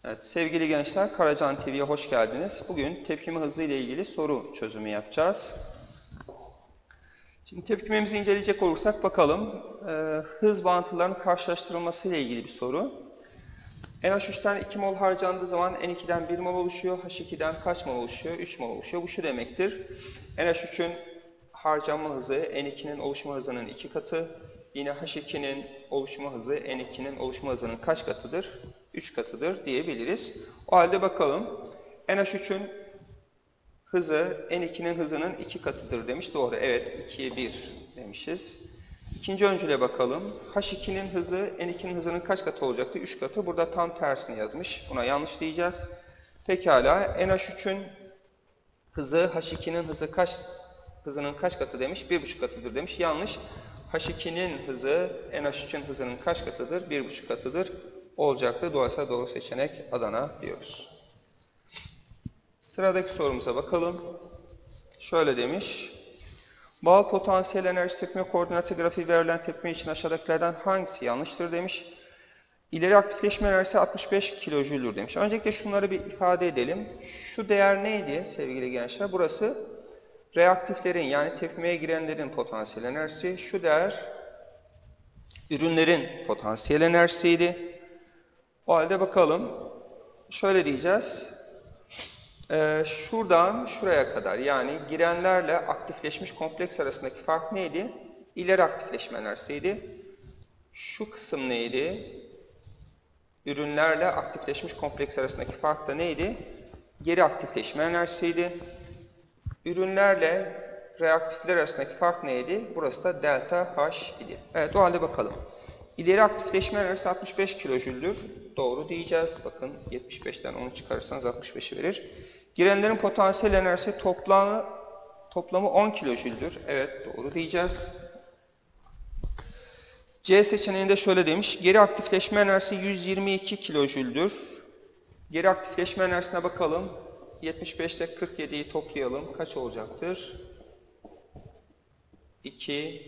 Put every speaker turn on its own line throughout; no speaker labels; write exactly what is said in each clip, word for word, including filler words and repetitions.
Evet, sevgili gençler, Karacan T V'ye hoş geldiniz. Bugün tepkime hızı ile ilgili soru çözümü yapacağız. Şimdi tepkimemizi inceleyecek olursak bakalım. Ee, hız bağıntılarının karşılaştırılması ile ilgili bir soru. N H üç'ten iki mol harcandığı zaman N iki'den bir mol oluşuyor. H iki'den kaç mol oluşuyor? üç mol oluşuyor. Bu şu demektir. N H üç'ün harcanma hızı N iki'nin oluşma hızının iki katı. Yine H iki'nin oluşma hızı N iki'nin oluşma hızının kaç katıdır? üç katıdır diyebiliriz. O halde bakalım. N H üç'ün hızı N iki'nin hızının iki katıdır demiş. Doğru. Evet. iki'ye bir demişiz. İkinci öncüle bakalım. H iki'nin hızı N iki'nin hızının kaç katı olacaktı? üç katı. Burada tam tersini yazmış. Buna yanlış diyeceğiz. Pekala. N H üç'ün hızı H iki'nin hızı kaç hızının kaç katı demiş? bir buçuk katıdır demiş. Yanlış. H iki'nin hızı N H üç'ün hızının kaç katıdır? bir buçuk katıdır olacaktı. Dolayısıyla doğru seçenek Adana diyoruz. Sıradaki sorumuza bakalım. Şöyle demiş. Bağıl potansiyel enerji tepkime koordinatı grafiği verilen tepkime için aşağıdakilerden hangisi yanlıştır demiş. İleri aktifleşme enerjisi altmış beş kilojüldür demiş. Öncelikle şunları bir ifade edelim. Şu değer neydi sevgili gençler? Burası reaktiflerin yani tepkimeye girenlerin potansiyel enerjisi. Şu değer ürünlerin potansiyel enerjisiydi. O halde bakalım. Şöyle diyeceğiz. Ee, şuradan şuraya kadar yani girenlerle aktifleşmiş kompleks arasındaki fark neydi? İleri aktifleşme enerjisiydi. Şu kısım neydi? Ürünlerle aktifleşmiş kompleks arasındaki fark da neydi? Geri aktifleşme enerjisiydi. Ürünlerle reaktifler arasındaki fark neydi? Burası da delta H idi. Evet, o halde bakalım. İleri aktifleşme enerjisi altmış beş kilojüldür. Doğru diyeceğiz. Bakın yetmiş beş'ten onu çıkarırsanız altmış beş'i verir. Girenlerin potansiyel enerjisi toplamı toplamı on kilojüldür. Evet, doğru diyeceğiz. C seçeneğinde şöyle demiş. Geri aktifleşme enerjisi yüz yirmi iki kilojüldür. Geri aktifleşme enerjisine bakalım. yetmiş beş'te kırk yedi'yi toplayalım. Kaç olacaktır? iki,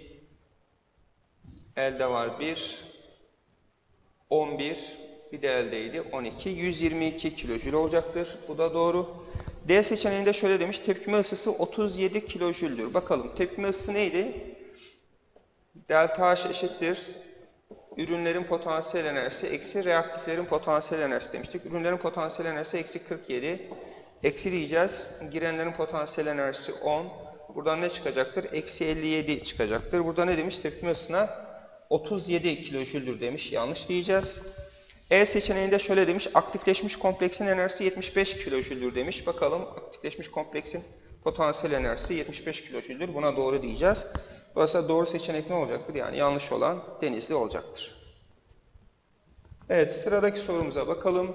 elde var bir, on bir, bir de eldeydi on iki, yüz yirmi iki kilojül olacaktır. Bu da doğru. D seçeneğinde şöyle demiş, tepkime ısısı otuz yedi kilojüldür. Bakalım tepkime ısısı neydi? Delta H eşittir. Ürünlerin potansiyel enerjisi eksi reaktiflerin potansiyel enerjisi demiştik. Ürünlerin potansiyel enerjisi eksi kırk yedi. Eksi diyeceğiz. Girenlerin potansiyel enerjisi on. Buradan ne çıkacaktır? Eksi elli yedi çıkacaktır. Burada ne demiş? Tepkime ısısına otuz yedi kilojüldür demiş. Yanlış diyeceğiz. E seçeneğinde şöyle demiş. Aktifleşmiş kompleksin enerjisi yetmiş beş kilojüldür demiş. Bakalım aktifleşmiş kompleksin potansiyel enerjisi yetmiş beş kilojüldür. Buna doğru diyeceğiz. Dolayısıyla doğru seçenek ne olacaktır? Yani yanlış olan Denizli olacaktır. Evet, sıradaki sorumuza bakalım.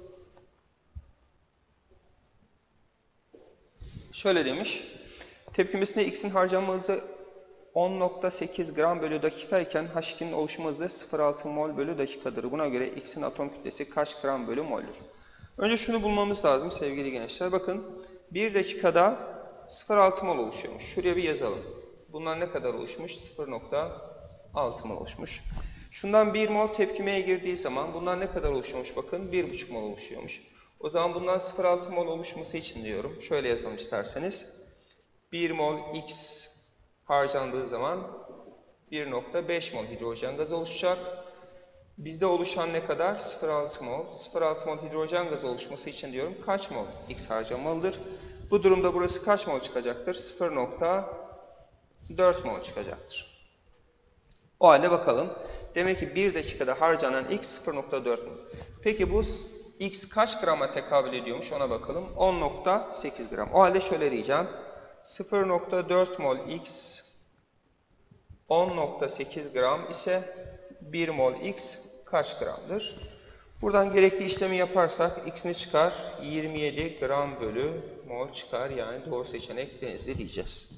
Şöyle demiş. Tepkimesinde X'in harcanma hızı on nokta sekiz gram bölü dakika iken H iki'nin oluşma hızı sıfır nokta altı mol bölü dakikadır. Buna göre X'in atom kütlesi kaç gram bölü moldür? Önce şunu bulmamız lazım sevgili gençler. Bakın bir dakikada sıfır nokta altı mol oluşuyormuş. Şuraya bir yazalım. Bunlar ne kadar oluşmuş? sıfır nokta altı mol oluşmuş. Şundan bir mol tepkimeye girdiği zaman bunlar ne kadar oluşuyormuş? Bakın bir buçuk mol oluşuyormuş. O zaman bundan sıfır nokta altı mol oluşması için diyorum. Şöyle yazalım isterseniz. bir mol X harcandığı zaman bir nokta beş mol hidrojen gazı oluşacak. Bizde oluşan ne kadar? sıfır nokta altı mol. sıfır nokta altı mol hidrojen gazı oluşması için diyorum. Kaç mol X harcanmalıdır? Bu durumda burası kaç mol çıkacaktır? sıfır nokta dört mol çıkacaktır. O halde bakalım. Demek ki bir dakikada harcanan X sıfır nokta dört mol. Peki bu X kaç grama tekabül ediyormuş ona bakalım. on nokta sekiz gram. O halde şöyle diyeceğim. sıfır nokta dört mol X on nokta sekiz gram ise bir mol X kaç gramdır? Buradan gerekli işlemi yaparsak X'ini çıkar yirmi yedi gram bölü mol çıkar. Yani doğru seçenek Denizli diyeceğiz.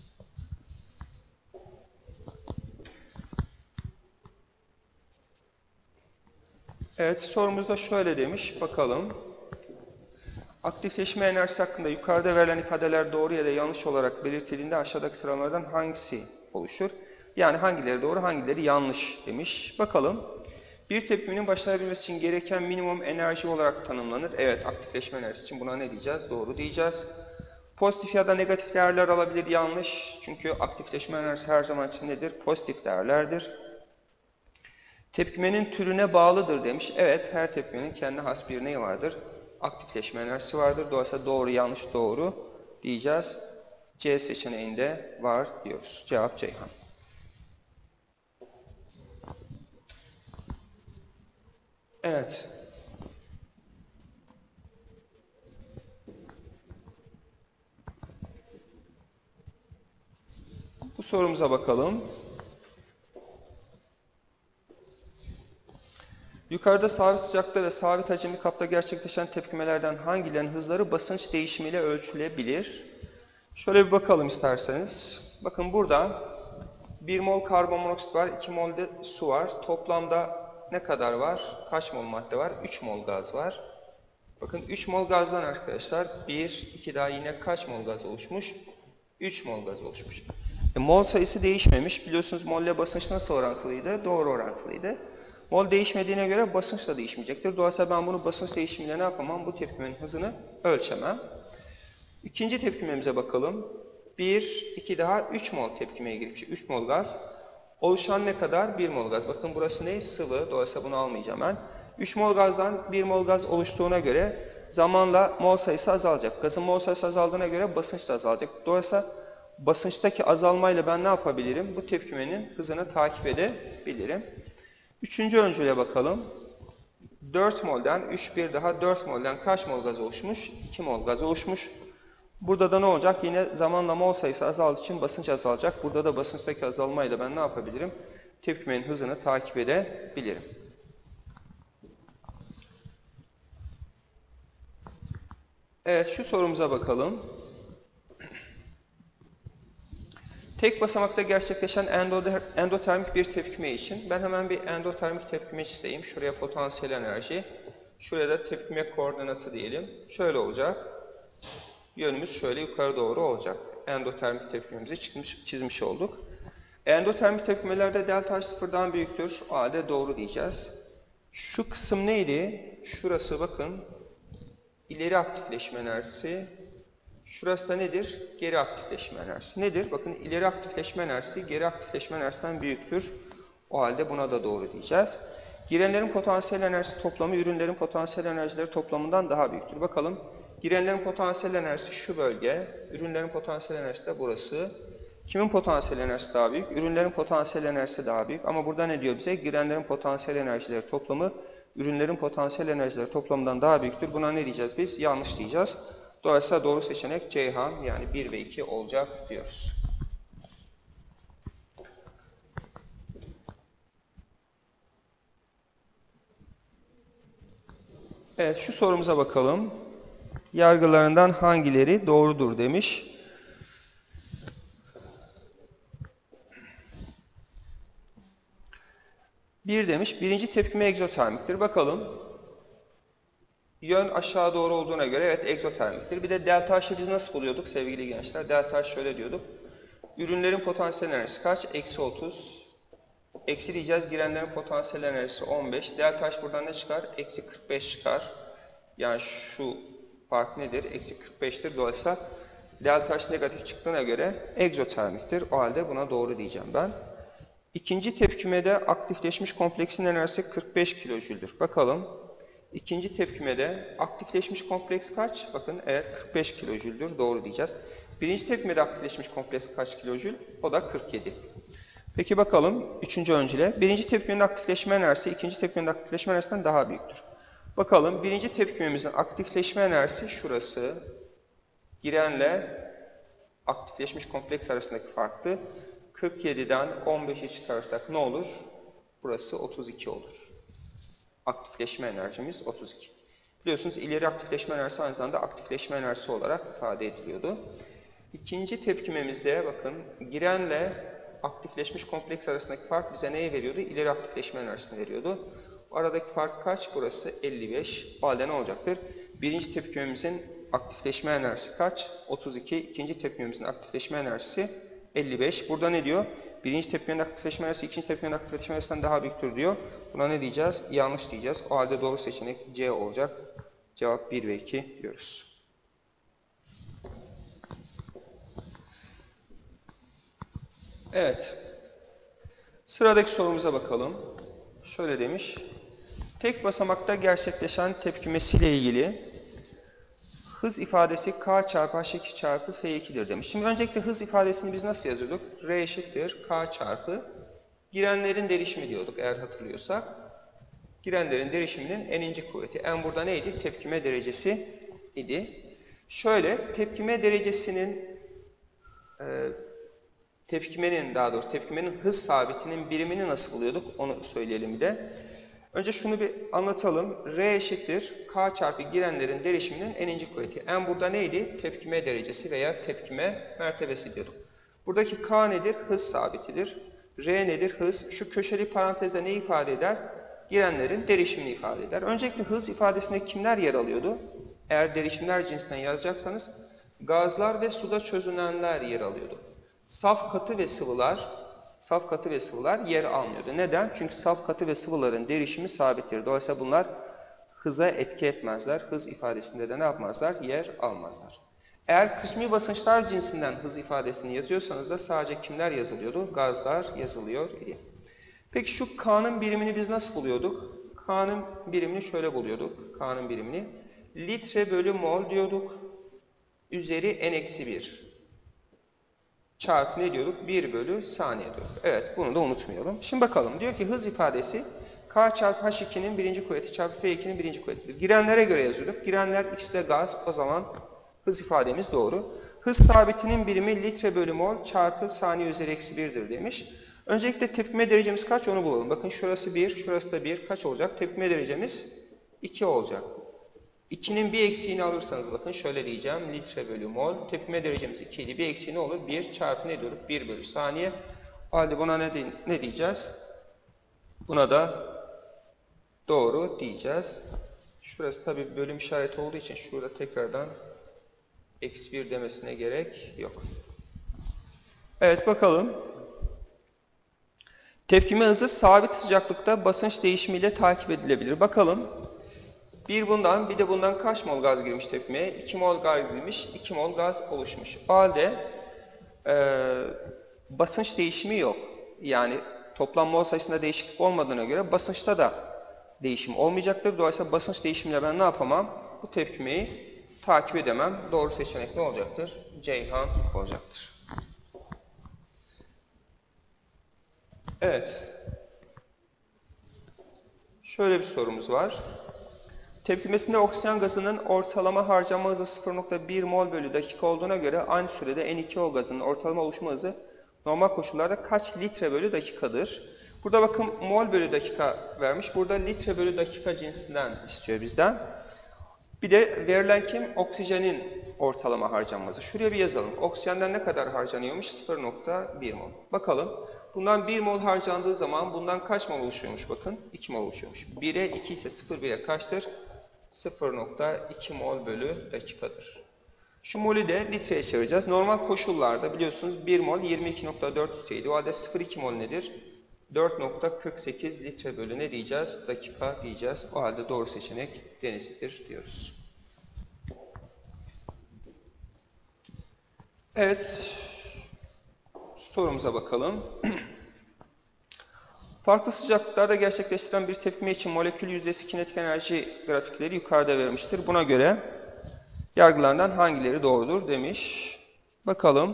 Evet, sorumuzda şöyle demiş. Bakalım. Aktifleşme enerjisi hakkında yukarıda verilen ifadeler doğru ya da yanlış olarak belirtildiğinde aşağıdaki sıralamalardan hangisi oluşur? Yani hangileri doğru, hangileri yanlış demiş. Bakalım. Bir tepkimenin başlayabilmesi için gereken minimum enerji olarak tanımlanır. Evet, aktifleşme enerjisi için buna ne diyeceğiz? Doğru diyeceğiz. Pozitif ya da negatif değerler alabilir, yanlış. Çünkü aktifleşme enerjisi her zaman için nedir? Pozitif değerlerdir. Tepkimenin türüne bağlıdır demiş. Evet, her tepkimenin kendine has bir neyi vardır? Aktifleşme enerjisi vardır. Dolayısıyla doğru, yanlış, doğru diyeceğiz. C seçeneğinde var diyoruz. Cevap Ceyhan. Evet. Bu sorumuza bakalım. Yukarıda sabit sıcakta ve sabit hacimli kapta gerçekleşen tepkimelerden hangilerinin hızları basınç değişimiyle ölçülebilir? Şöyle bir bakalım isterseniz. Bakın burada bir mol karbonmonoksit var, iki mol de su var. Toplamda ne kadar var? Kaç mol madde var? üç mol gaz var. Bakın üç mol gazdan arkadaşlar bir, iki daha yine kaç mol gaz oluşmuş? üç mol gaz oluşmuş. E, mol sayısı değişmemiş. Biliyorsunuz mol ile basınç nasıl orantılıydı? Doğru orantılıydı. Mol değişmediğine göre basınç da değişmeyecektir. Dolayısıyla ben bunu basınç değişimiyle ne yapamam? Bu tepkimenin hızını ölçemem. İkinci tepkimemize bakalım. bir, iki daha üç mol tepkimeye girmiş. üç mol gaz. Oluşan ne kadar? bir mol gaz. Bakın burası ne? Sıvı. Dolayısıyla bunu almayacağım ben. üç mol gazdan bir mol gaz oluştuğuna göre zamanla mol sayısı azalacak. Gazın mol sayısı azaldığına göre basınç da azalacak. Dolayısıyla basınçtaki azalmayla ben ne yapabilirim? Bu tepkimenin hızını takip edebilirim. Üçüncü öncüle bakalım. dört molden üç bir daha dört molden kaç mol gaz oluşmuş? iki mol gaz oluşmuş. Burada da ne olacak? Yine zamanla mol sayısı azaldığı için basınç azalacak. Burada da basınçtaki azalmayla ben ne yapabilirim? Tepkimenin hızını takip edebilirim. Evet, şu sorumuza bakalım. Tek basamakta gerçekleşen endotermik bir tepkime için ben hemen bir endotermik tepkime çizeyim. Şuraya potansiyel enerji, şuraya da tepkime koordinatı diyelim. Şöyle olacak. Yönümüz şöyle yukarı doğru olacak. Endotermik tepkimemizi çizmiş, çizmiş olduk. Endotermik tepkimelerde delta H sıfırdan büyüktür. O halde doğru diyeceğiz. Şu kısım neydi? Şurası bakın. İleri aktifleşme enerjisi. Şurası da nedir? Geri aktifleşme enerjisi. Nedir? Bakın ileri aktifleşme enerjisi geri aktifleşme enerjisinden büyüktür. O halde buna da doğru diyeceğiz. Girenlerin potansiyel enerjisi toplamı ürünlerin potansiyel enerjileri toplamından daha büyüktür. Bakalım. Girenlerin potansiyel enerjisi şu bölge. Ürünlerin potansiyel enerjisi de burası. Kimin potansiyel enerjisi daha büyük? Ürünlerin potansiyel enerjisi daha büyük. Ama burada ne diyor bize? Girenlerin potansiyel enerjileri toplamı ürünlerin potansiyel enerjileri toplamından daha büyüktür. Buna ne diyeceğiz biz? Yanlış diyeceğiz. Dolayısıyla doğru seçenek Ceyhan, yani bir ve iki olacak diyoruz. Evet, şu sorumuza bakalım. Yargılarından hangileri doğrudur demiş. Bir demiş, birinci tepkime egzotermiktir. Bakalım. Yön aşağı doğru olduğuna göre evet egzotermiktir. Bir de delta H'ı biz nasıl buluyorduk sevgili gençler? Delta H şöyle diyorduk. Ürünlerin potansiyel enerjisi kaç? Eksi otuz. Eksi diyeceğiz. Girenlerin potansiyel enerjisi on beş. Delta H buradan ne çıkar? Eksi kırk beş çıkar. Yani şu fark nedir? Eksi kırk beş'tir. Dolayısıyla delta H negatif çıktığına göre egzotermiktir. O halde buna doğru diyeceğim ben. İkinci tepkimede aktifleşmiş kompleksin enerjisi kırk beş kilojüldür. Bakalım. İkinci tepkimede aktifleşmiş kompleks kaç? Bakın evet kırk beş kilojüldür. Doğru diyeceğiz. Birinci tepkimede aktifleşmiş kompleks kaç kilojül? O da kırk yedi. Peki bakalım üçüncü öncüle. Birinci tepkimenin aktifleşme enerjisi ikinci tepkimenin aktifleşme enerjisinden daha büyüktür. Bakalım birinci tepkimemizin aktifleşme enerjisi şurası. Girenle aktifleşmiş kompleks arasındaki farktı. kırk yedi'den on beş'i çıkarırsak ne olur? Burası otuz iki olur. Aktifleşme enerjimiz otuz iki. Biliyorsunuz ileri aktifleşme enerjisi aynı zamanda aktifleşme enerjisi olarak ifade ediliyordu. İkinci tepkimemizde bakın girenle aktifleşmiş kompleks arasındaki fark bize neyi veriyordu? İleri aktifleşme enerjisini veriyordu. Aradaki fark kaç? Burası elli beş. O halde ne olacaktır? Birinci tepkimemizin aktifleşme enerjisi kaç? otuz iki. İkinci tepkimemizin aktifleşme enerjisi elli beş. Burada ne diyor? birinci tepkimenin aktifleşme enerjisi ikinci tepkimenin aktifleşme enerjisinden daha büyüktür diyor. Buna ne diyeceğiz? Yanlış diyeceğiz. O halde doğru seçenek C olacak. Cevap bir ve iki diyoruz. Evet. Sıradaki sorumuza bakalım. Şöyle demiş. Tek basamakta gerçekleşen tepkimesiyle ilgili hız ifadesi K çarpı H iki çarpı F iki'dir demiş. Şimdi öncelikle hız ifadesini biz nasıl yazıyorduk? R eşittir K çarpı girenlerin derişimi diyorduk eğer hatırlıyorsak. Girenlerin derişiminin n'inci kuvveti. N burada neydi? Tepkime derecesi idi. Şöyle tepkime derecesinin e, tepkimenin daha doğrusu tepkimenin hız sabitinin birimini nasıl buluyorduk? Onu söyleyelim bir de. Önce şunu bir anlatalım. R eşittir K çarpı girenlerin derişiminin n'inci kuvveti. N burada neydi? Tepkime derecesi veya tepkime mertebesi diyorduk. Buradaki K nedir? Hız sabitidir. R nedir? Hız. Şu köşeli parantezde ne ifade eder? Girenlerin derişimini ifade eder. Öncelikle hız ifadesinde kimler yer alıyordu? Eğer derişimler cinsinden yazacaksanız gazlar ve suda çözünenler yer alıyordu. Saf katı ve sıvılar Saf katı ve sıvılar yer almıyordu. Neden? Çünkü saf katı ve sıvıların derişimi sabittir. Dolayısıyla bunlar hıza etki etmezler. Hız ifadesinde de ne yapmazlar? Yer almazlar. Eğer kısmi basınçlar cinsinden hız ifadesini yazıyorsanız da sadece kimler yazılıyordu? Gazlar yazılıyor idi. Peki şu K'nın birimini biz nasıl buluyorduk? K'nın birimini şöyle buluyorduk. K'nın birimini litre bölü mol diyorduk. Üzeri n eksi bir. Çarpı ne diyorduk? bir bölü saniye diyorduk. Evet, bunu da unutmayalım. Şimdi bakalım. Diyor ki hız ifadesi K çarpı H iki'nin birinci kuvveti çarpı F iki'nin birinci kuvvetidir. Girenlere göre yazıyorduk. Girenler ikisi de gaz. O zaman hız ifademiz doğru. Hız sabitinin birimi litre bölü mol çarpı saniye üzeri eksi bir'dir demiş. Öncelikle tepkime derecemiz kaç? Onu bulalım. Bakın şurası bir, şurası da bir. Kaç olacak? Tepkime derecemiz iki olacak. iki'nin bir eksiğini alırsanız bakın şöyle diyeceğim. Litre bölü mol. Tepkime derecemiz iki idi. Bir eksiği ne olur? bir çarpı ne diyorduk? bir bölü saniye. O halde buna ne, ne diyeceğiz? Buna da doğru diyeceğiz. Şurası tabii bölüm işareti olduğu için şurada tekrardan eksi bir demesine gerek yok. Evet bakalım. Tepkime hızı sabit sıcaklıkta basınç değişimiyle takip edilebilir. Bakalım. Bir bundan, bir de bundan kaç mol gaz girmiş tepkimeye? iki mol gaz girmiş, iki mol gaz oluşmuş. O halde e, basınç değişimi yok. Yani toplam mol sayısında değişiklik olmadığına göre basınçta da değişim olmayacaktır. Dolayısıyla basınç değişimiyle ben ne yapamam? Bu tepkimeyi takip edemem. Doğru seçenek ne olacaktır? Ceyhan olacaktır. Evet. Şöyle bir sorumuz var. Tepkimesinde oksijen gazının ortalama harcama hızı sıfır nokta bir mol bölü dakika olduğuna göre aynı sürede N iki O gazının ortalama oluşma hızı normal koşullarda kaç litre bölü dakikadır? Burada bakın mol bölü dakika vermiş. Burada litre bölü dakika cinsinden istiyor bizden. Bir de verilen kim? Oksijenin ortalama harcanması. Şuraya bir yazalım. Oksijenden ne kadar harcanıyormuş? sıfır nokta bir mol. Bakalım. Bundan bir mol harcandığı zaman bundan kaç mol oluşuyormuş? Bakın iki mol oluşuyormuş. bire iki ise sıfır bire kaçtır? sıfır nokta iki mol bölü dakikadır. Şu molü de litreye çevireceğiz. Normal koşullarda biliyorsunuz bir mol yirmi iki nokta dört litreydi. O halde sıfır nokta iki mol nedir? dört nokta kırk sekiz litre bölü ne diyeceğiz? Dakika diyeceğiz. O halde doğru seçenek Denizli'dir diyoruz. Evet. Sorumuza bakalım. Farklı sıcaklıklarda gerçekleştirilen bir tepkime için molekül yüzdesi kinetik enerji grafikleri yukarıda verilmiştir. Buna göre yargılarından hangileri doğrudur demiş. Bakalım.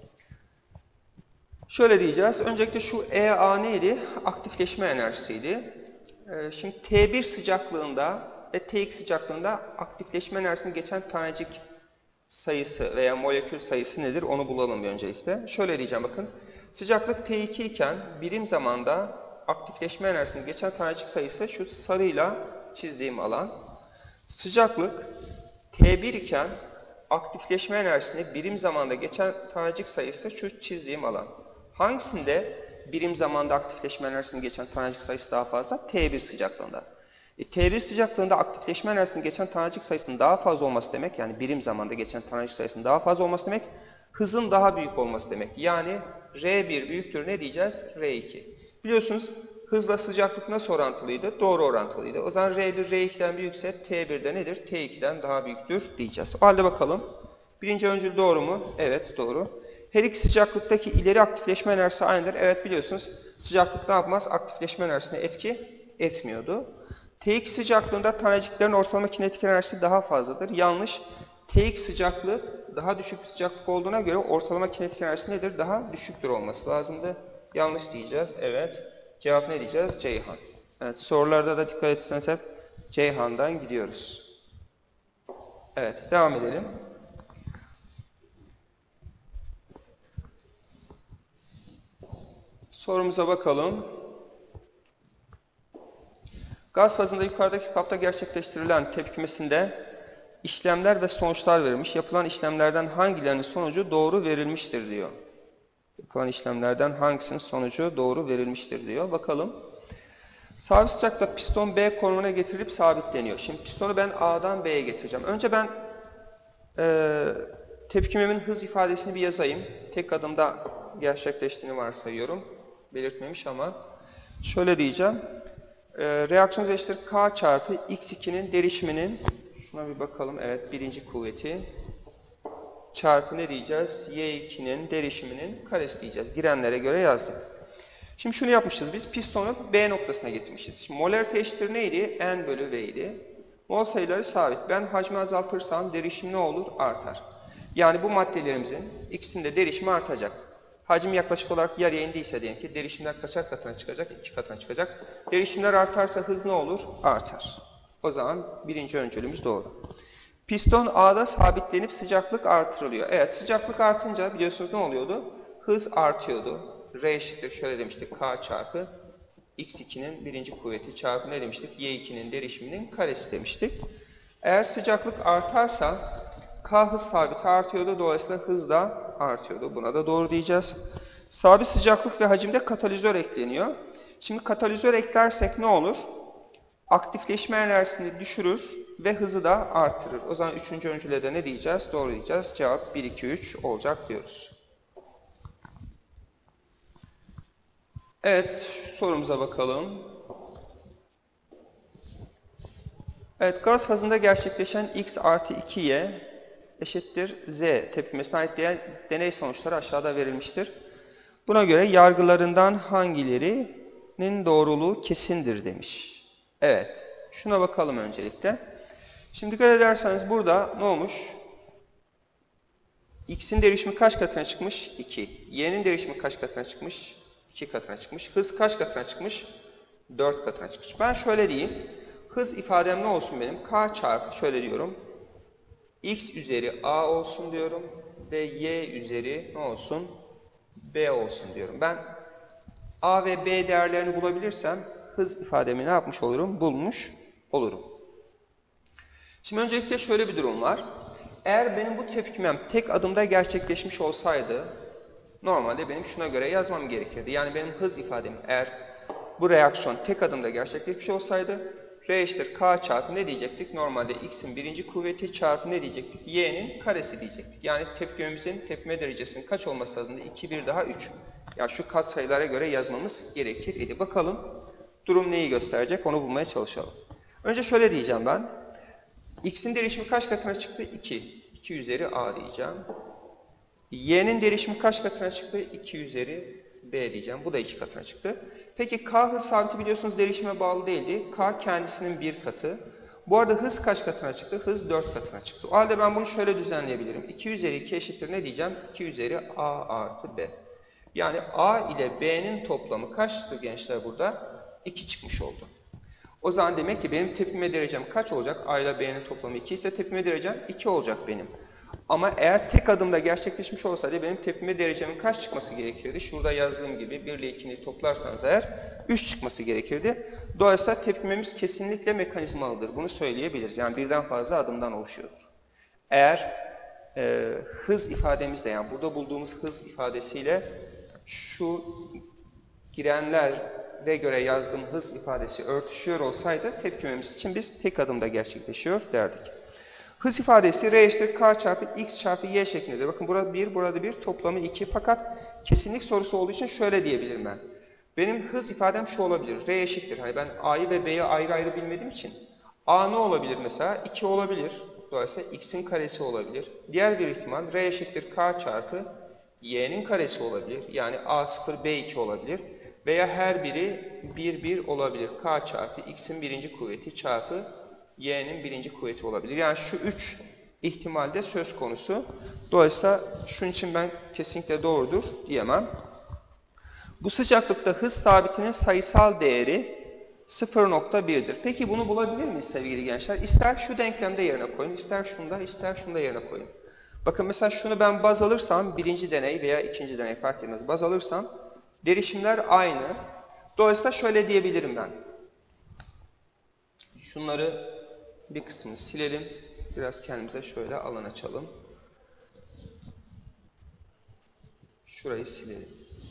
Şöyle diyeceğiz. Öncelikle şu E A neydi? Aktifleşme enerjisiydi. Ee, şimdi T bir sıcaklığında ve T iki sıcaklığında aktifleşme enerjisini geçen tanecik sayısı veya molekül sayısı nedir? Onu bulalım bir öncelikle. Şöyle diyeceğim bakın. Sıcaklık T iki iken birim zamanda aktifleşme enerjisini geçen tanecik sayısı şu sarıyla çizdiğim alan. Sıcaklık T bir iken aktifleşme enerjisini birim zamanda geçen tanecik sayısı şu çizdiğim alan. Hangisinde birim zamanda aktifleşme enerjisini geçen tanecik sayısı daha fazla? T bir sıcaklığında. E, T bir sıcaklığında aktifleşme enerjisini geçen tanecik sayısının daha fazla olması demek, yani birim zamanda geçen tanecik sayısının daha fazla olması demek, hızın daha büyük olması demek. Yani R bir büyüktür ne diyeceğiz? R iki. Biliyorsunuz hızla sıcaklık nasıl orantılıydı? Doğru orantılıydı. O zaman R bir R iki'den büyükse T bir de nedir? T iki'den daha büyüktür diyeceğiz. O halde bakalım. Birinci öncül doğru mu? Evet doğru. Her iki sıcaklıktaki ileri aktifleşme enerjisi aynıdır. Evet biliyorsunuz sıcaklık ne yapmaz? Aktifleşme enerjisine etki etmiyordu. T iki sıcaklığında taneciklerin ortalama kinetik enerjisi daha fazladır. Yanlış. T iki sıcaklığı daha düşük bir sıcaklık olduğuna göre ortalama kinetik enerjisi nedir? Daha düşüktür olması lazımdı. Yanlış diyeceğiz. Evet. Cevap ne diyeceğiz? Ceyhan. Evet. Sorularda da dikkat etseniz hep Ceyhan'dan gidiyoruz. Evet. Devam edelim. Sorumuza bakalım. Gaz fazında yukarıdaki kapta gerçekleştirilen tepkimesinde işlemler ve sonuçlar verilmiş. Yapılan işlemlerden hangilerinin sonucu doğru verilmiştir diyor. Yapılan işlemlerden hangisinin sonucu doğru verilmiştir diyor. Bakalım. Sabit sıcakta piston B konumuna getirilip sabitleniyor. Şimdi pistonu ben A'dan B'ye getireceğim. Önce ben e, tepkimemin hız ifadesini bir yazayım. Tek adımda gerçekleştiğini varsayıyorum. Belirtmemiş ama şöyle diyeceğim. E, reaksiyon eşittir K çarpı X iki'nin derişiminin, şuna bir bakalım, evet birinci kuvveti çarpı ne diyeceğiz? Y iki'nin derişiminin karesi diyeceğiz. Girenlere göre yazdık. Şimdi şunu yapmışız biz. Pistonu B noktasına getirmişiz. Şimdi molarite eşittir neydi? N bölü V idi. Mol sayıları sabit. Ben hacmi azaltırsam derişim ne olur? Artar. Yani bu maddelerimizin ikisinin de derişimi artacak. Hacim yaklaşık olarak yarıya indiyse diyelim ki derişimler kaçar katına çıkacak? iki katına çıkacak. Derişimler artarsa hız ne olur? Artar. O zaman birinci öncülümüz doğru. Piston A'da sabitlenip sıcaklık artırılıyor. Evet, sıcaklık artınca biliyorsunuz ne oluyordu? Hız artıyordu. R eşittir şöyle demiştik, K çarpı X iki'nin birinci kuvveti çarpı ne demiştik? Y iki'nin derişiminin karesi demiştik. Eğer sıcaklık artarsa K hız sabiti artıyordu. Dolayısıyla hız da artıyordu. Buna da doğru diyeceğiz. Sabit sıcaklık ve hacimde katalizör ekleniyor. Şimdi katalizör eklersek ne olur? Aktifleşme enerjisini düşürür ve hızı da artırır. O zaman üçüncü öncüle de ne diyeceğiz? Doğru diyeceğiz. Cevap bir, iki, üç olacak diyoruz. Evet, sorumuza bakalım. Evet, gaz fazında gerçekleşen X artı iki Y eşittir Z tepkimesine ait deney sonuçları aşağıda verilmiştir. Buna göre yargılarından hangilerinin doğruluğu kesindir demiş. Evet, şuna bakalım öncelikle. Şimdi dikkat ederseniz burada ne olmuş? X'in derişimi kaç katına çıkmış? iki. Y'nin derişimi kaç katına çıkmış? iki katına çıkmış. Hız kaç katına çıkmış? dört katına çıkmış. Ben şöyle diyeyim. Hız ifadem ne olsun benim? K çarpı şöyle diyorum. X üzeri A olsun diyorum. Ve Y üzeri ne olsun? B olsun diyorum. Ben A ve B değerlerini bulabilirsem hız ifademi ne yapmış olurum? Bulmuş olurum. Şimdi öncelikle şöyle bir durum var. Eğer benim bu tepkimem tek adımda gerçekleşmiş olsaydı normalde benim şuna göre yazmam gerekirdi. Yani benim hız ifadem eğer bu reaksiyon tek adımda gerçekleşmiş olsaydı R eşittir K çarpı ne diyecektik? Normalde X'in birinci kuvveti çarpı ne diyecektik? Y'nin karesi diyecektik. Yani tepkimemizin tepkime derecesinin kaç olması lazımdı? iki, bir daha üç. Yani şu katsayılara göre yazmamız gerekir idi. Bakalım durum neyi gösterecek? Onu bulmaya çalışalım. Önce şöyle diyeceğim ben. X'in derişimi kaç katına çıktı? iki. iki üzeri A diyeceğim. Y'nin derişimi kaç katına çıktı? iki üzeri B diyeceğim. Bu da iki katına çıktı. Peki K hız sabiti biliyorsunuz derişime bağlı değildi. K kendisinin bir katı. Bu arada hız kaç katına çıktı? Hız dört katına çıktı. O halde ben bunu şöyle düzenleyebilirim. iki üzeri iki eşittir ne diyeceğim? iki üzeri A artı B. Yani A ile B'nin toplamı kaçtı gençler burada? iki çıkmış oldu. O zaman demek ki benim tepkime derecem kaç olacak? A ile B'nin toplamı iki ise tepkime derecem iki olacak benim. Ama eğer tek adımda gerçekleşmiş olsaydı benim tepkime derecemin kaç çıkması gerekirdi? Şurada yazdığım gibi bir ile iki'ni toplarsanız eğer üç çıkması gerekirdi. Dolayısıyla tepkimemiz kesinlikle mekanizmalıdır. Bunu söyleyebiliriz. Yani birden fazla adımdan oluşuyordur. Eğer e, hız ifademizle yani burada bulduğumuz hız ifadesiyle şu girenlere göre yazdığım hız ifadesi örtüşüyor olsaydı tepkimemiz için biz tek adımda gerçekleşiyor derdik. Hız ifadesi R eşittir K çarpı X çarpı Y şeklindedir. Bakın burada bir, burada bir, toplamı iki. Fakat kesinlik sorusu olduğu için şöyle diyebilirim ben. Benim hız ifadem şu olabilir. R eşittir. Hani ben A'yı ve B'yi ayrı ayrı bilmediğim için. A ne olabilir mesela? iki olabilir. Dolayısıyla X'in karesi olabilir. Diğer bir ihtimal R eşittir K çarpı Y'nin karesi olabilir. Yani A sıfır B iki olabilir. Veya her biri bir bir olabilir. K çarpı X'in birinci kuvveti çarpı Y'nin birinci kuvveti olabilir. Yani şu üç ihtimalde söz konusu. Dolayısıyla şunun için ben kesinlikle doğrudur diyemem. Bu sıcaklıkta hız sabitinin sayısal değeri sıfır nokta bir'dir. Peki bunu bulabilir miyiz sevgili gençler? İster şu denklemde yerine koyun, ister şunda, ister şunda yerine koyun. Bakın mesela şunu ben baz alırsam, birinci deney veya ikinci deney fark etmez. Baz alırsam derişimler aynı. Dolayısıyla şöyle diyebilirim ben. Şunları bir kısmını silelim. Biraz kendimize şöyle alan açalım. Şurayı silelim.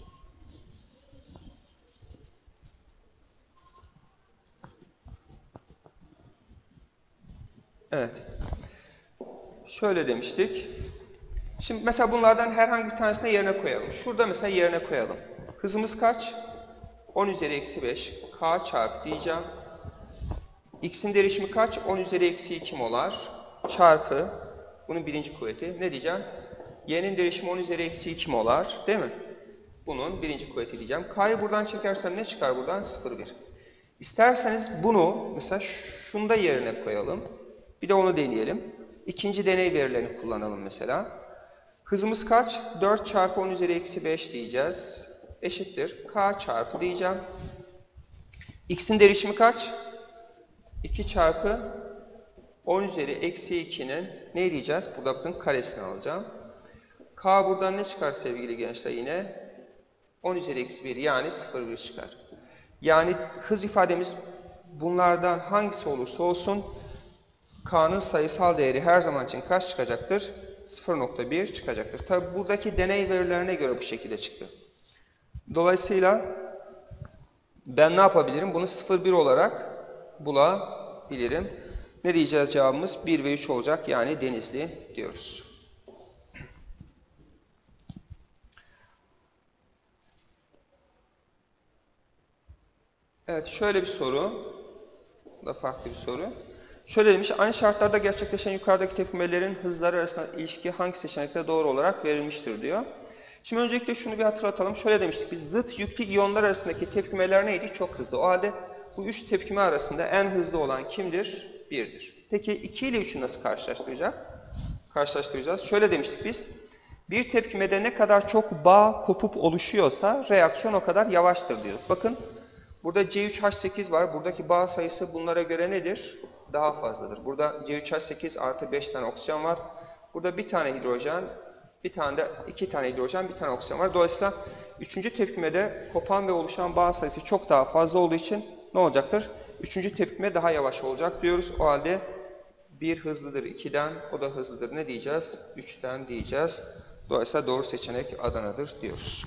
Evet. Şöyle demiştik. Şimdi mesela bunlardan herhangi bir tanesini yerine koyalım. Şurada mesela yerine koyalım. Hızımız kaç? on üzeri eksi beş. K çarpı diyeceğim. X'in derişimi kaç? on üzeri eksi iki molar. Çarpı. Bunun birinci kuvveti. Ne diyeceğim? Y'nin derişimi on üzeri eksi iki molar. Değil mi? Bunun birinci kuvveti diyeceğim. K'yı buradan çekersem ne çıkar buradan? sıfır virgül bir. İsterseniz bunu mesela şunda yerine koyalım. Bir de onu deneyelim. İkinci deney verilerini kullanalım mesela. Hızımız kaç? dört çarpı on üzeri eksi beş diyeceğiz. Eşittir. K çarpı diyeceğim. X'in derişimi kaç? iki çarpı on üzeri eksi iki'nin ne diyeceğiz? Burada bakın karesini alacağım. K buradan ne çıkar sevgili gençler yine? on üzeri eksi bir yani sıfır virgül bir çıkar. Yani hız ifademiz bunlardan hangisi olursa olsun K'nın sayısal değeri her zaman için kaç çıkacaktır? sıfır nokta bir çıkacaktır. Tabi buradaki deney verilerine göre bu şekilde çıktı. Dolayısıyla ben ne yapabilirim? Bunu sıfır virgül bir olarak bulabilirim. Ne diyeceğiz cevabımız? bir ve üç olacak. Yani Denizli diyoruz. Evet, şöyle bir soru. Bu da farklı bir soru. Şöyle demiş, aynı şartlarda gerçekleşen yukarıdaki tepkimelerin hızları arasında ilişki hangi seçenekte doğru olarak verilmiştir diyor. Şimdi öncelikle şunu bir hatırlatalım. Şöyle demiştik, biz zıt yüklü iyonlar arasındaki tepkimeler neydi? Çok hızlı. O halde bu üç tepkime arasında en hızlı olan kimdir? bir'dir. Peki iki ile üç'ü nasıl karşılaştıracak? Karşılaştıracağız. Şöyle demiştik biz, bir tepkimede ne kadar çok bağ kopup oluşuyorsa reaksiyon o kadar yavaştır diyor. Bakın, burada C üç H sekiz var. Buradaki bağ sayısı bunlara göre nedir? Daha fazladır. Burada C üç H sekiz artı beş tane oksijen var. Burada bir tane hidrojen, bir tane de iki tane hidrojen, bir tane oksijen var. Dolayısıyla üçüncü tepkimede kopan ve oluşan bağ sayısı çok daha fazla olduğu için ne olacaktır? Üçüncü tepkime daha yavaş olacak diyoruz. O halde bir hızlıdır iki'den, o da hızlıdır. Ne diyeceğiz? üç'ten diyeceğiz. Dolayısıyla doğru seçenek Adana'dır diyoruz.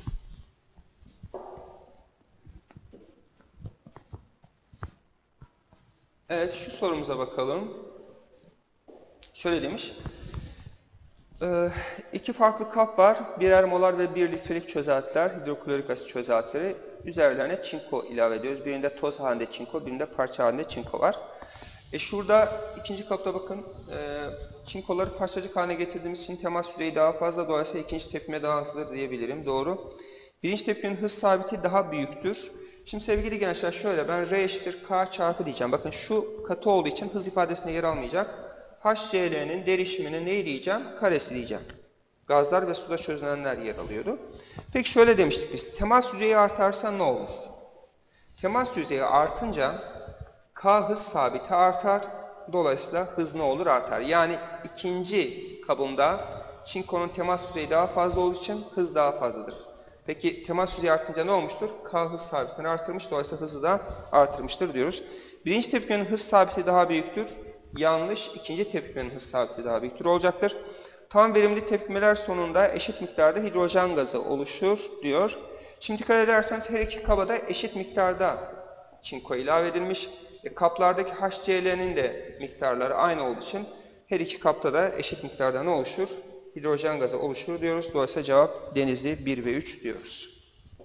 Evet, şu sorumuza bakalım. Şöyle demiş. Ee, iki farklı kap var. Birer molar ve bir litrelik çözeltiler, hidroklorik asit çözeltileri. Üzerlerine çinko ilave ediyoruz. Birinde toz halinde çinko, birinde parça halinde çinko var. E şurada ikinci kapta bakın, e, çinkoları parçacık haline getirdiğimiz için temas süreyi daha fazla. Dolayısıyla ikinci tepkime daha hızlıdır diyebilirim. Doğru. Birinci tepkimenin hız sabiti daha büyüktür. Şimdi sevgili gençler şöyle, ben R eşittir K çarpı diyeceğim. Bakın şu katı olduğu için hız ifadesine yer almayacak. H C L'nin derişimini ne diyeceğim? Karesi diyeceğim. Gazlar ve suda çözünenler yer alıyordu. Peki şöyle demiştik biz, temas yüzeyi artarsa ne olur? Temas yüzeyi artınca K hız sabiti artar. Dolayısıyla hız ne olur? Artar. Yani ikinci kabımda çinkonun temas yüzeyi daha fazla olduğu için hız daha fazladır. Peki temas yüzeyi artınca ne olmuştur? K hız sabitini artırmış. Dolayısıyla hızı da artırmıştır diyoruz. Birinci tepkimenin hız sabiti daha büyüktür. Yanlış. İkinci tepkimenin hız sabiti daha büyüktür olacaktır. Tam verimli tepkimeler sonunda eşit miktarda hidrojen gazı oluşur diyor. Şimdi dikkat ederseniz her iki kaba da eşit miktarda çinko ilave edilmiş. E, kaplardaki H C L'nin de miktarları aynı olduğu için Her iki kapta da eşit miktarda ne oluşur? Hidrojen gazı oluşur diyoruz. Dolayısıyla cevap Denizli bir ve üç diyoruz.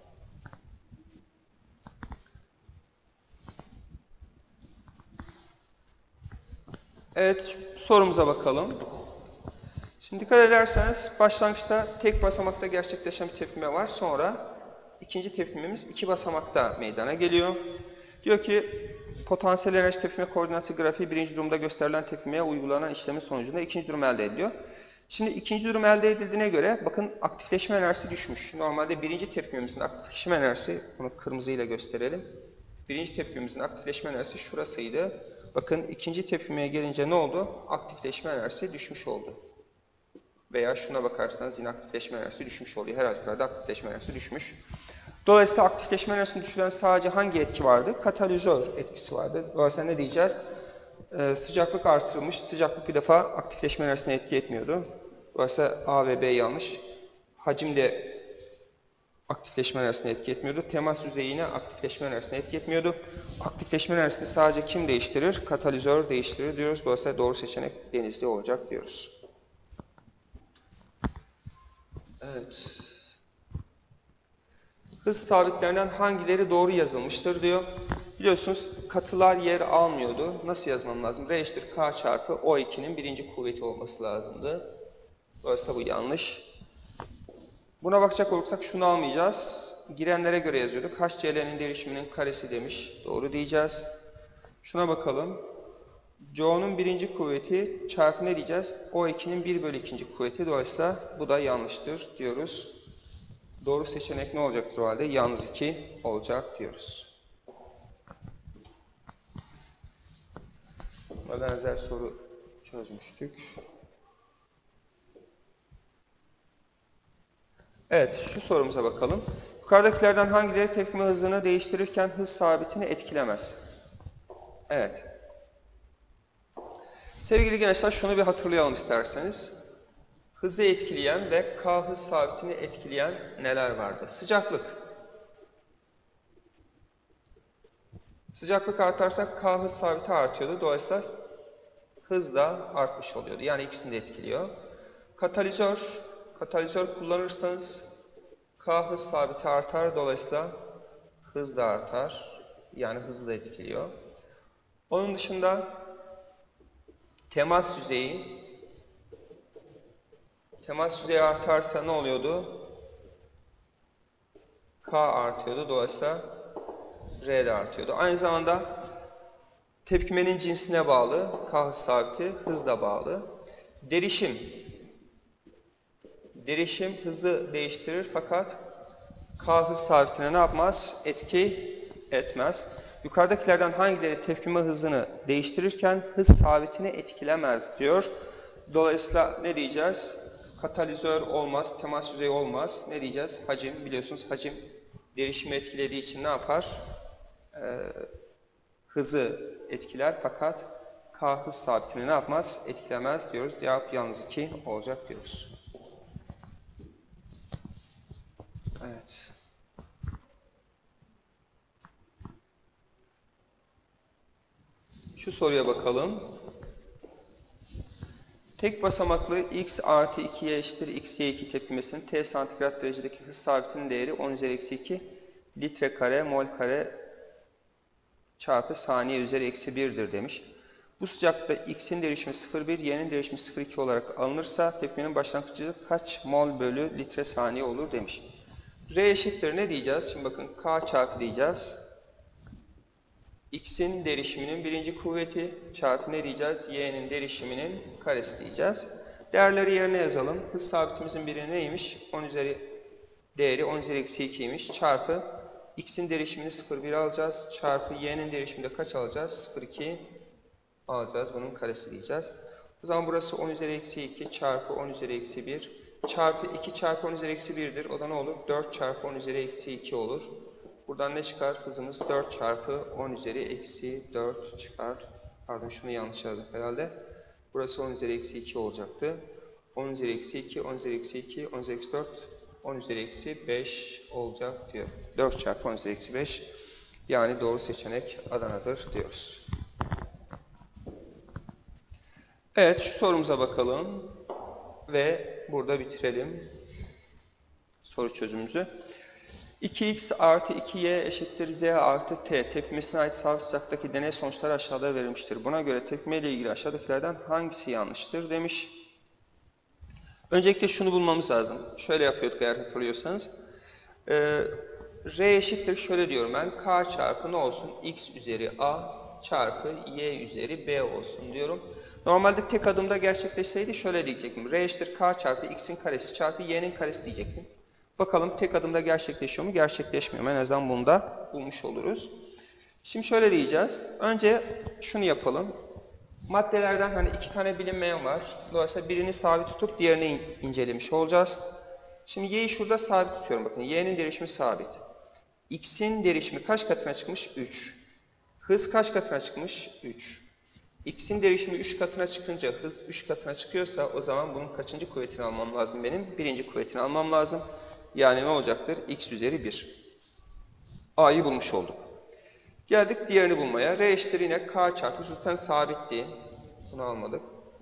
Evet, sorumuza bakalım. Şimdi dikkat ederseniz başlangıçta tek basamakta gerçekleşen bir tepkime var. Sonra ikinci tepkimemiz iki basamakta meydana geliyor. Diyor ki potansiyel enerji tepkime koordinatı grafiği birinci durumda gösterilen tepkimeye uygulanan işlemin sonucunda ikinci durum elde ediliyor. Şimdi ikinci durum elde edildiğine göre bakın aktifleşme enerjisi düşmüş. Normalde birinci tepkimemizin aktifleşme enerjisi, bunu kırmızıyla gösterelim. Birinci tepkimemizin aktifleşme enerjisi şurasıydı. Bakın ikinci tepkimeye gelince ne oldu? Aktifleşme enerjisi düşmüş oldu. Veya şuna bakarsanız yine aktifleşme enerjisi düşmüş oluyor. Her halükarda aktifleşme enerjisi düşmüş. Dolayısıyla aktifleşme enerjisini düşüren sadece hangi etki vardı? Katalizör etkisi vardı. Dolayısıyla ne diyeceğiz? Ee, sıcaklık artırılmış. Sıcaklık bir defa aktifleşme enerjisine etki etmiyordu. Dolayısıyla A ve B yanlış. Hacim de aktifleşme enerjisine etki etmiyordu. Temas yüzeyi yine aktifleşme enerjisine etki etmiyordu. Aktifleşme enerjisini sadece kim değiştirir? Katalizör değiştirir diyoruz. Dolayısıyla doğru seçenek Denizli olacak diyoruz. Evet. Hız sabitlerinden hangileri doğru yazılmıştır diyor. Biliyorsunuz katılar yer almıyordu. Nasıl yazmam lazım? R eşittir K çarpı O iki'nin birinci kuvveti olması lazımdı. Dolayısıyla bu yanlış. Buna bakacak olursak şunu almayacağız. Girenlere göre yazıyorduk. H C L'nin derişiminin karesi demiş. Doğru diyeceğiz. Şuna bakalım. Joe'nun birinci kuvveti çarpı ne diyeceğiz? O iki'nin bir bölü ikinci kuvveti. Dolayısıyla bu da yanlıştır diyoruz. Doğru seçenek ne olacaktır o halde? Yalnız iki olacak diyoruz. Buna benzer soru çözmüştük. Evet, şu sorumuza bakalım. Yukarıdakilerden hangileri tepkime hızını değiştirirken hız sabitini etkilemez? Evet. Sevgili gençler, şunu bir hatırlayalım isterseniz. Hızı etkileyen ve K hız sabitini etkileyen neler vardı? Sıcaklık. Sıcaklık artarsa K hız sabiti artıyordu. Dolayısıyla hız da artmış oluyordu. Yani ikisini de etkiliyor. Katalizör. Katalizör kullanırsanız K hız sabiti artar. Dolayısıyla hız da artar. Yani hızı da etkiliyor. Onun dışında temas yüzeyi. Temas yüzeyi artarsa ne oluyordu? K artıyordu. Dolayısıyla R de artıyordu. Aynı zamanda tepkimenin cinsine bağlı. K hız sabiti hız da bağlı. Derişim. Derişim hızı değiştirir fakat K hız sabitine ne yapmaz? Etki etmez. Yukarıdakilerden hangileri tepkime hızını değiştirirken hız sabitini etkilemez diyor. Dolayısıyla ne diyeceğiz? Katalizör olmaz, temas yüzeyi olmaz. Ne diyeceğiz? Hacim, biliyorsunuz hacim derişimi etkilediği için ne yapar? Ee, hızı etkiler fakat K hız sabitini ne yapmaz? Etkilemez diyoruz. Cevap yalnız iki olacak diyoruz. Evet. Şu soruya bakalım. Tek basamaklı x artı iki'ye eşittir x'ye iki tepkimesinin T santigrat derecedeki hız sabitinin değeri on üzeri eksi iki litre kare mol kare çarpı saniye üzeri eksi bir'dir demiş. Bu sıcaklıkta x'in derişimi sıfır virgül bir, y'nin derişimi sıfır virgül iki olarak alınırsa tepkimenin başlangıcı kaç mol bölü litre saniye olur demiş. R eşittir ne diyeceğiz? Şimdi bakın K çarpı diyeceğiz. X'in derişiminin birinci kuvveti çarpı ne diyeceğiz? Y'nin derişiminin karesi diyeceğiz. Değerleri yerine yazalım. Hız sabitimizin biri neymiş? on üzeri değeri on üzeri eksi iki'ymiş. Çarpı X'in derişimini sıfır virgül bir alacağız. Çarpı Y'nin derişiminde kaç alacağız? sıfır virgül iki alacağız. Bunun karesi diyeceğiz. O zaman burası on üzeri eksi iki çarpı on üzeri eksi bir çarpı iki çarpı on üzeri eksi bir'dir. O da ne olur? dört çarpı on üzeri eksi iki olur. Buradan ne çıkar? Hızımız dört çarpı on üzeri eksi dört çıkar. Pardon şunu yanlış yazdım herhalde. Burası on üzeri eksi iki olacaktı. on üzeri eksi iki, on üzeri eksi iki, on üzeri eksi dört, on üzeri eksi beş olacak diyor. dört çarpı on üzeri eksi beş. Yani doğru seçenek Adana'dır diyoruz. Evet, şu sorumuza bakalım ve burada bitirelim soru çözümümüzü. iki x artı iki y eşittir z artı t tepkimesine ait sabit sıcaktaki deney sonuçları aşağıda verilmiştir. Buna göre tepkime ile ilgili aşağıdakilerden hangisi yanlıştır demiş. Öncelikle şunu bulmamız lazım. Şöyle yapıyorduk eğer hatırlıyorsanız. Ee, R eşittir şöyle diyorum ben. K çarpı ne olsun? X üzeri A çarpı Y üzeri B olsun diyorum. Normalde tek adımda gerçekleşseydi şöyle diyecektim. R eşittir K çarpı X'in karesi çarpı Y'nin karesi diyecektim. Bakalım tek adımda gerçekleşiyor mu? Gerçekleşmiyor mu? En azından bunu da bulmuş oluruz. Şimdi şöyle diyeceğiz. Önce şunu yapalım. Maddelerden hani iki tane bilinmeyen var. Dolayısıyla birini sabit tutup diğerini incelemiş olacağız. Şimdi y'yi şurada sabit tutuyorum. Bakın y'nin derişimi sabit. X'in derişimi kaç katına çıkmış? üç. Hız kaç katına çıkmış? üç. X'in derişimi üç katına çıkınca hız üç katına çıkıyorsa o zaman bunun kaçıncı kuvvetini almam lazım benim? Birinci kuvvetini almam lazım. Yani ne olacaktır? X üzeri bir. A'yı bulmuş olduk. Geldik diğerini bulmaya. R eşittir yine K çarpı zaten sabitti. Bunu almadık.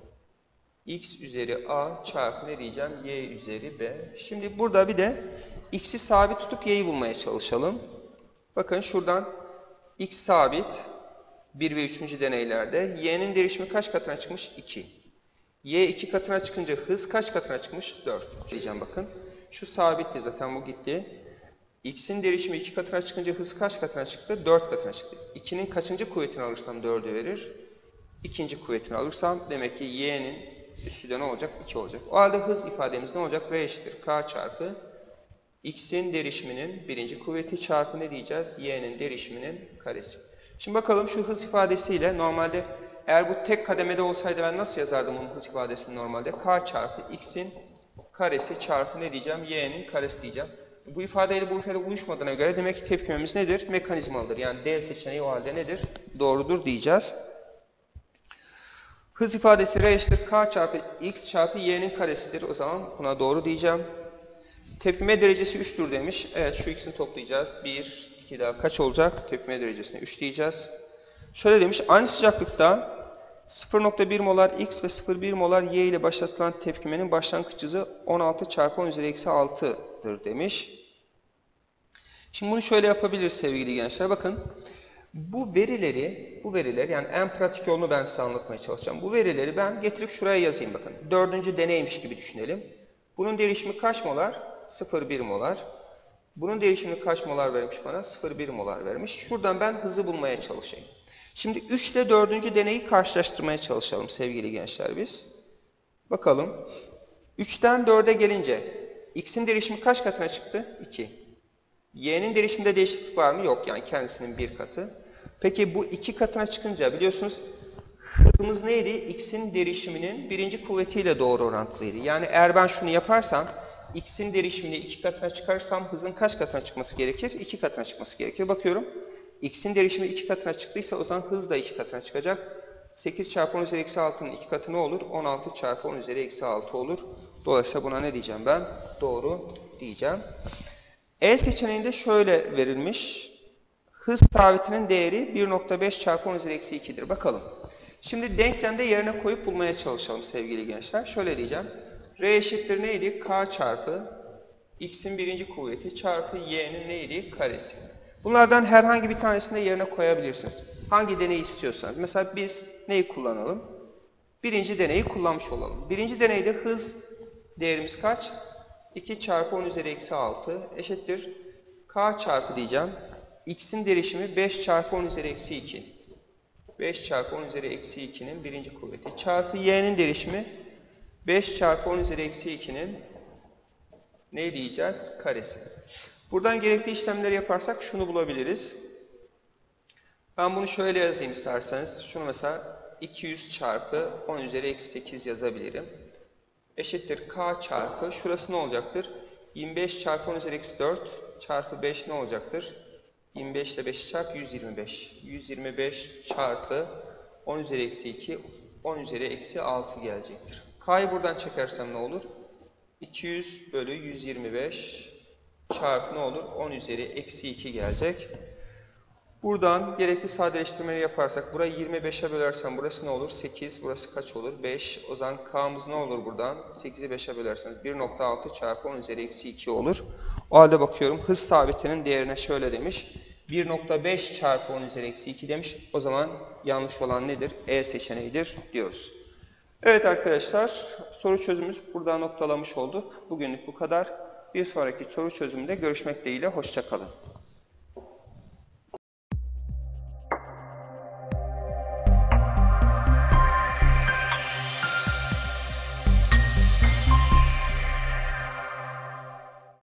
X üzeri A çarpı ne diyeceğim? Y üzeri B. Şimdi burada bir de X'i sabit tutup Y'yi bulmaya çalışalım. Bakın şuradan X sabit. bir ve üçüncü deneylerde. Y'nin derişimi kaç katına çıkmış? iki. Y iki katına çıkınca hız kaç katına çıkmış? dört. Diyeceğim bakın. Şu sabitti zaten bu gitti. X'in derişimi iki katına çıkınca hız kaç katına çıktı? dört katına çıktı. ikinin kaçıncı kuvvetini alırsam dördü verir? İkinci kuvvetini alırsam demek ki Y'nin üstü de ne olacak? iki olacak. O halde hız ifademiz ne olacak? R eşittir K çarpı X'in derişiminin birinci kuvveti çarpı ne diyeceğiz? Y'nin derişiminin karesi. Şimdi bakalım şu hız ifadesiyle normalde eğer bu tek kademede olsaydı ben nasıl yazardım bunun hız ifadesini normalde? K çarpı X'in karesi çarpı ne diyeceğim? Y'nin karesi diyeceğim. Bu ifadeyle bu ifade uyuşmadığına göre demek ki tepkimemiz nedir? Mekanizmalıdır. Yani D seçeneği o halde nedir? Doğrudur diyeceğiz. Hız ifadesi R eşittir K çarpı X çarpı Y'nin karesidir. O zaman buna doğru diyeceğim. Tepkime derecesi üçtür demiş. Evet şu ikisini toplayacağız. bir, iki daha kaç olacak? Tepkime derecesine üç diyeceğiz. Şöyle demiş. Aynı sıcaklıkta sıfır nokta bir molar X ve sıfır nokta bir molar Y ile başlatılan tepkimenin başlangıç hızı on altı çarpı on üzeri eksi altı'dır demiş. Şimdi bunu şöyle yapabiliriz sevgili gençler. Bakın bu verileri, bu veriler yani en pratik yolunu ben size anlatmaya çalışacağım. Bu verileri ben getirip şuraya yazayım bakın. Dördüncü deneymiş gibi düşünelim. Bunun derişimi kaç molar? sıfır nokta bir molar. Bunun derişimi kaç molar vermiş bana? sıfır nokta bir molar vermiş. Şuradan ben hızı bulmaya çalışayım. Şimdi üç ile dördüncü deneyi karşılaştırmaya çalışalım sevgili gençler biz. Bakalım. üçten dörde gelince X'in derişimi kaç katına çıktı? iki. Y'nin derişiminde değişiklik var mı? Yok. Yani kendisinin bir katı. Peki bu iki katına çıkınca biliyorsunuz hızımız neydi? X'in derişiminin birinci kuvvetiyle doğru orantılıydı. Yani eğer ben şunu yaparsam X'in derişimini iki katına çıkarsam hızın kaç katına çıkması gerekir? iki katına çıkması gerekir. Bakıyorum. X'in derişimi iki katına çıktıysa o zaman hız da iki katına çıkacak. sekiz çarpı on üzeri eksi altı'nın iki katı ne olur? on altı çarpı on üzeri eksi altı olur. Dolayısıyla buna ne diyeceğim ben? Doğru diyeceğim. E seçeneğinde şöyle verilmiş. Hız sabitinin değeri bir nokta beş çarpı on üzeri eksi iki'dir. Bakalım. Şimdi denklemde yerine koyup bulmaya çalışalım sevgili gençler. Şöyle diyeceğim. R eşittir neydi? K çarpı X'in birinci kuvveti çarpı Y'nin neydi? Karesi. Bunlardan herhangi bir tanesini de yerine koyabilirsiniz. Hangi deneyi istiyorsanız. Mesela biz neyi kullanalım? Birinci deneyi kullanmış olalım. Birinci deneyde hız değerimiz kaç? iki çarpı on üzeri eksi altı eşittir. K çarpı diyeceğim. X'in derişimi beş çarpı on üzeri eksi iki. beş çarpı on üzeri eksi iki'nin birinci kuvveti. Çarpı Y'nin derişimi beş çarpı on üzeri eksi iki'nin ne diyeceğiz? Karesi. Buradan gerekli işlemleri yaparsak şunu bulabiliriz. Ben bunu şöyle yazayım isterseniz. Şunu mesela iki yüz çarpı on üzeri eksi sekiz yazabilirim. Eşittir K çarpı, şurası ne olacaktır? yirmi beş çarpı on üzeri eksi dört çarpı beş ne olacaktır? yirmi beş ile beş'i çarp yüz yirmi beş. yüz yirmi beş çarpı on üzeri eksi iki, on üzeri eksi altı gelecektir. K'yı buradan çekersem ne olur? iki yüz bölü yüz yirmi beş çarpı ne olur? on üzeri eksi iki gelecek. Buradan gerekli sadeleştirmeyi yaparsak burayı yirmi beşe bölersem burası ne olur? sekiz. Burası kaç olur? beş. O zaman K'mız ne olur buradan? sekizi beşe bölerseniz bir nokta altı çarpı on üzeri eksi iki olur. O halde bakıyorum hız sabitinin değerine şöyle demiş. bir nokta beş çarpı on üzeri eksi iki demiş. O zaman yanlış olan nedir? E seçeneğidir diyoruz. Evet arkadaşlar, soru çözümümüz burada noktalamış olduk. Bugünlük bu kadar. Bir sonraki soru çözümünde görüşmek dileğiyle. Hoşça kalın.